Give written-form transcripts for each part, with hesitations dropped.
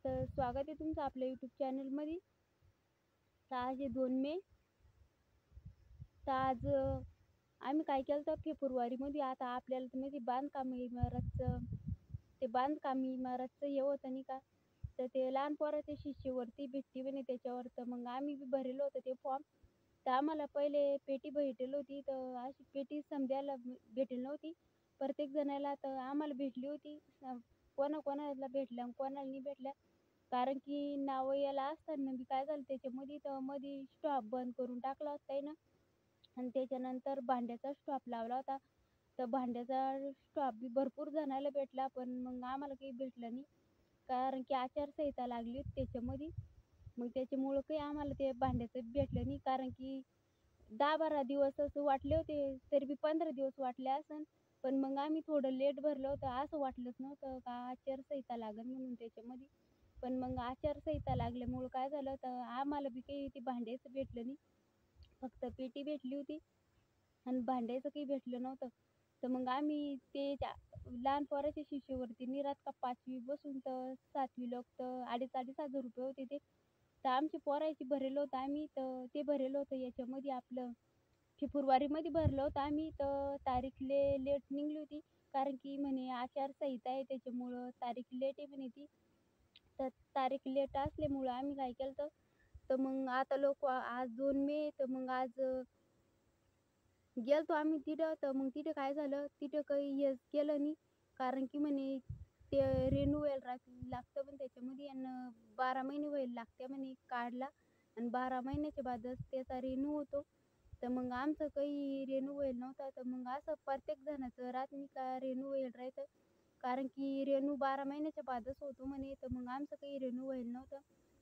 तर स्वागत आहे तुमचं आपल्या यूट्यूब चॅनलमध्ये. तर आज आहे 2 मे. तर आज आम्ही काय केलं तर फेब्रुवारीमध्ये आता आपल्याला तर माहिती बांधकाम इमारतचं हे होतं नाही का. तर ते लहान पोराच्या शिष्यवृत्ती भेटते म्हणे त्याच्यावर. तर मग आम्ही बी भरलं होतं ते फॉर्म. तर आम्हाला पहिले पेटी भेटेल होती. तर अशी पेटी समजायला भेटेल नव्हती प्रत्येक जणाला. तर आम्हाला भेटली होती. कोणाकोणाला भेटल्या आणि कोणाला नाही भेटल्या. कारण की नावं याला असताना बी काय झालं त्याच्यामध्ये, तर मध्ये स्टॉप बंद करून टाकला होता आहे ना. आणि त्याच्यानंतर भांड्याचा स्टॉप लावला होता. तर भांड्याचा स्टॉप बी भरपूर जणाला भेटला, पण मग आम्हाला काही भेटलं नाही. कारण की आचारसंहिता लागली होती त्याच्यामध्ये. मग त्याच्यामुळं काही आम्हाला ते भांड्याचं भेटलं नाही. कारण की 10-12 दिवस असं वाटले होते, तरी बी 15 दिवस वाटले असन. पण मग आम्ही थोडं लेट भरलं होतं. असं वाटलंच नव्हतं का आचारसंहिता लागेल म्हणून त्याच्यामध्ये. पण मग आचारसंहिता लागल्यामुळं काय झालं, तर आम्हाला बी काही ते भांड्याचं भेटलं नाही. फक्त पेटी भेटली होती आणि भांड्याचं काही भेटलं नव्हतं. तर मग आम्ही ते त्या लहान पोराच्या शिष्यवृत्ती निरात का 5वी बसून तर 7वी लोक तर 2,500-2,500 रुपये होते ते. तर आमची पोरायची भरेल होतं आम्ही. तर ते भरेल होतं याच्यामध्ये आपलं फेब्रुवारीमध्ये भरलं होतं आम्ही. तर तारीख लेट निघली होती. कारण की म्हणे आचारसंहिता आहे त्याच्यामुळं तारीख लेट आहे म्हणे ती. तर तारीख लेट असल्यामुळं आम्ही काय केलं तर मग आता लोक आज 2 मे. तर मग आज गेलतो आम्ही तिथं. तर मग तिथं काय झालं, तिथं काही हेच केलं नाही. कारण की म्हणे ते रिन्यूअल लागतं पण त्याच्यामध्ये आणि 12 महिने व्हायला लागते म्हणे कार्डला. आणि 12 महिन्याच्या बादच त्याचा रिन्यू होतो. तर मग आमचं काही रिन्यू व्हायला नव्हता. तर मग असं प्रत्येक जणाचं राहत नाही का रिन्यू व्हायला राहायचं. कारण की रिन्यू 12 महिन्याच्या बादच होतो म्हणे. तर मग आमचं काही रिन्यू व्हायला नव्हतं.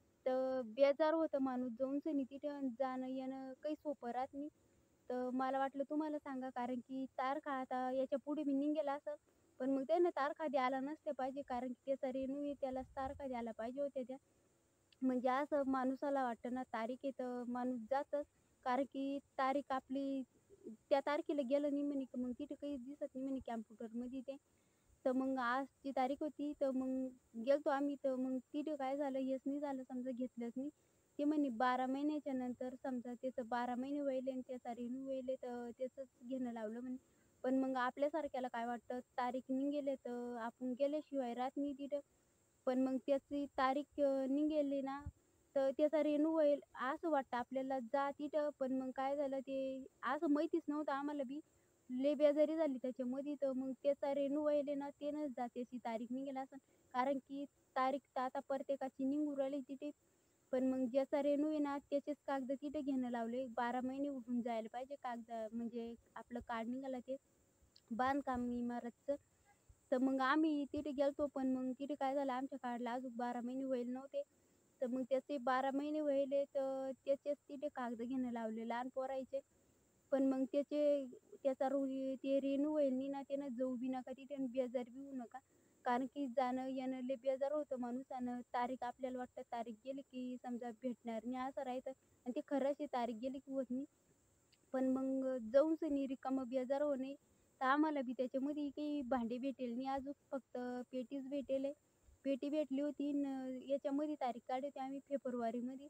तर बेजार होतं माणूस जाऊनसनी तिथं जाणं येणं काही सोपं राहत नाही. तर मला वाटलं तुम्हाला सांगा, कारण की तारखा आता याच्या पुढे बी निघेल असं. पण मग त्यानं तारखा द्यायला नसल्या पाहिजे. कारण की त्याचा रिन्यू आहे त्यालाच तारखा द्यायला पाहिजे होत्या त्या. म्हणजे असं माणसाला वाटतं ना तारीख आहे तर माणूस जातच. कारण की तारीख आपली त्या तारखेला गेलं नाही म्हणे की मग तिथे काही दिसत नाही म्हणे कॅम्प्युटरमध्ये ते. तर मग आजची तारीख होती. तर मग गेलतो आम्ही. तर मग तिथे काय झालं हेच नाही झालं समजा घेतलंच नाही. ते म्हणे 12 महिन्याच्या नंतर समजा त्याचं 12 महिने व्हायले आणि त्याचा रिन्यू व्हायले तर त्याचंच घेणं लावलं म्हणे. पण मग आपल्यासारख्याला काय वाटतं तारीख निघेले तर आपण गेल्याशिवाय राहत नाही तिथं. पण मग त्याची तारीख निघाली ना, तर त्याचा रिन्यू होईल असं वाटतं आपल्याला जा तिथं. पण मग काय झालं ते असं माहितीच नव्हतं आम्हाला बी. लय बेजारी झाली त्याच्यामध्ये. तर मग त्याचा रिन्यू व्हायले ना त्यानंच जा त्याची तारीख निघेल असन. कारण की तारीख तर आता प्रत्येकाची निघून राहिली तिथे. पण मग ज्याचा रिन्यू आहे ना त्याचेच कागद तिथे घेणं लावले. 12 महिने होऊन जायला पाहिजे कागद म्हणजे आपलं कार्ड निघालं ते बांधकाम इमारतचं. तर मग आम्ही तिथे गेलतो. पण मग तिथे काय झालं आमच्या कार्डला अजून 12 महिने व्हायला नव्हते. तर मग त्याचे 12 महिने व्हायले तर त्याचेच तिथे कागद घेणं लावले लहान पोरायचे. पण मग त्याचा ते रिन्यू होईल नाही ना त्यानं जाऊ बी नका तिथे आणि बेजार बी होऊ नका. कारण की जाणं येणं लय बेजार होतं माणूस. आणि तारीख आपल्याला वाटतं तारीख गेली की समजा भेटणार नाही असं राहतं. आणि ते खरंच आहे तारीख गेली की होत नाही. पण मग जाऊनसनी रिकामं बेजार होऊ नये. तर आम्हाला बी त्याच्यामध्ये काही भांडे भेटेल नाही अजून. फक्त पेटीच भेटेल आहे. पेटी भेटली होती याच्यामध्ये तारीख काढली होती आम्ही फेब्रुवारीमध्ये.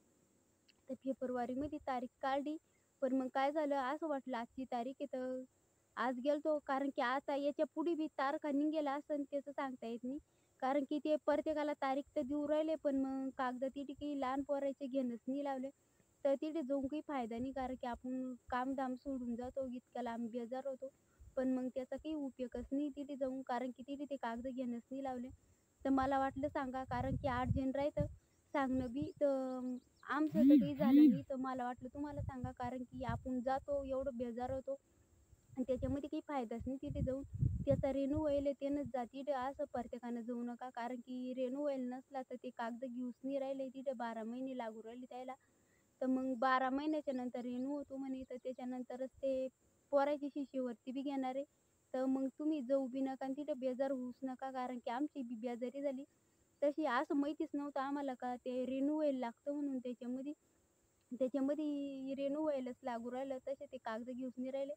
तर फेब्रुवारीमध्ये तारीख काढली. पण मग काय झालं असं वाटलं आजची तारीख आहे तर आज गेलतो. कारण की आता याच्या पुढे बी तारखा निघेल असन त्याचं सांगता येत नाही. कारण की ते प्रत्येकाला तारीख तर देऊ राहिले. पण मग कागद तिथे काही लहान पोरायचे घेणंच नाही लावले. तर तिथे जाऊन काही फायदा नाही. कारण की आपण कामधाम सोडून जातो इतक्या लांब बेजार होतो. पण मग त्याचा काही उपयोगच नाही तिथे जाऊन. कारण की तिथे ते कागद घेणंच नाही लावले. तर मला वाटलं सांगा, कारण की अर्जंट राहतं सांगणं बी. तर आमचं तर काही झालं नाही. तर मला वाटलं तुम्हाला सांगा, कारण की आपण जातो एवढं बेजार होतो आणि त्याच्यामध्ये काही फायदाच नाही तिथे जाऊन. त्याचा रिन्यू होईल आहे त्यानंच जा तिथे असं प्रत्येकानं जाऊ नका. कारण की रिन्यू होईल नसला तर ते कागद घेऊच नाही राहिले तिथे 12 महिने लागू राहिले त्याला. तर मग 12 महिन्याच्या नंतर रिन्यू होतो म्हणे. तर त्याच्यानंतरच ते पोराची शिष्यवृत्ती बी घेणार आहे. तर मग तुम्ही जाऊ बी नका आणि तिथे बेजार होऊच नका. कारण की आमची बी बेजारी झाली. तशी असं माहितीच नव्हतं आम्हाला का ते रिन्यू व्हायला लागतं म्हणून त्याच्यामध्ये. त्याच्यामध्ये रिन्यू व्हायलाच लागू राहिलं. तसे ते कागद घेऊच नाही राहिले.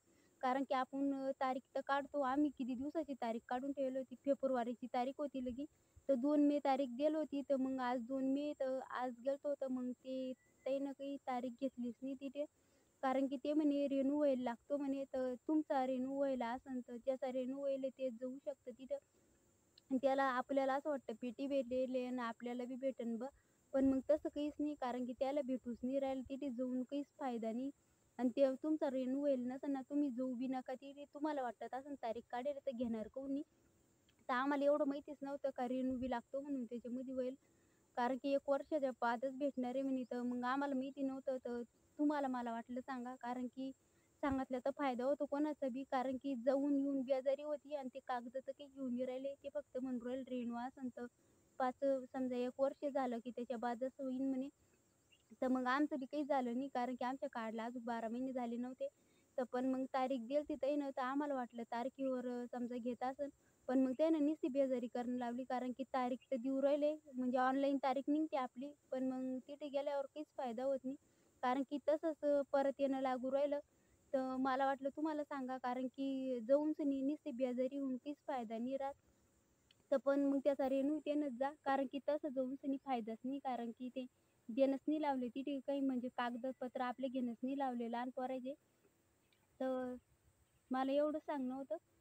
कारण की आपण तारीख तर काढतो. आम्ही किती दिवसाची तारीख काढून ठेवली होती. फेब्रुवारीची तारीख होती लगी. तर 2 मे तारीख दिली होती. तर मग आज 2 मे तर आज गेलतो तर मग ते त्यानं काही तारीख घेतलीच नाही तिथे. कारण की ते म्हणे रिन्यू व्हायला लागतो म्हणे. तर तुमचा रिन्यू व्हायला असेल तर ज्याचा रिन्यू व्हायला ते जाऊ शकतं तिथं. आणि त्याला आपल्याला असं वाटतं पेटी भेटेल आहे आणि आपल्याला बी भेटेल बा. पण मग तसं काहीच नाही कारण की त्याला भेटूच नाही राहिलं. तिथे जाऊन काहीच फायदा नाही. आणि ते तुमचा रिन्यू होईल नसेल ना तुम्ही जाऊ बी नका. तिथे तुम्हाला वाटत असेल तारीख काढेल तर घेणार काहून नाही. तर आम्हाला एवढं माहितीच नव्हतं का रिन्यू बी लागतो म्हणून त्याच्यामध्ये होईल. कारण की 1 वर्षाच्या बादच भेटणार आहे म्हणे. तर मग आम्हाला माहिती नव्हतं. तर तुम्हाला मला वाटलं सांगा कारण की सांगितलं तर फायदा होतो कोणाचा बी. कारण की जाऊन येऊन बेजारी होती आणि ते कागद तर काही घेऊन नाही राहिले. ते फक्त म्हणून राहिले रिन्यू असेल तर 5 समजा 1 वर्ष झालं की त्याच्या बादच होईन म्हणे. तर मग आमचं बी काही झालं नाही कारण की आमच्या कार्डला अजून 12 महिने झाले नव्हते. तर पण मग तारीख दिली त्यानं तर आम्हाला वाटलं तारखेवर समजा घेत असेल. पण मग त्यानं नुसती बेजारी करायला लावली कारण की तारीख तर देऊ राहिले म्हणजे ऑनलाईन तारीख निघते आपली. पण मग तिथे गेल्यावर काहीच फायदा होत नाही. कारण की तसंच परत येणं लागू राहिलं. तर मला वाटलं तुम्हाला सांगा कारण की जाऊनसनी नुसती बेजारी होऊन काहीच फायदा नाही राहत. तर पण मग त्याचा रिन्यू देणंच जा. कारण की तसं जाऊनसनी फायदाच नाही. कारण की ते देणंच नाही लावले. तिथे काही म्हणजे कागदपत्र आपले घेणंच नाही लावले लहान पोराचे. तर मला एवढं सांगणं होतं.